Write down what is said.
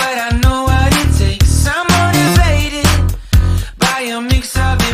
but I know what it takes. I'm motivated by a mix of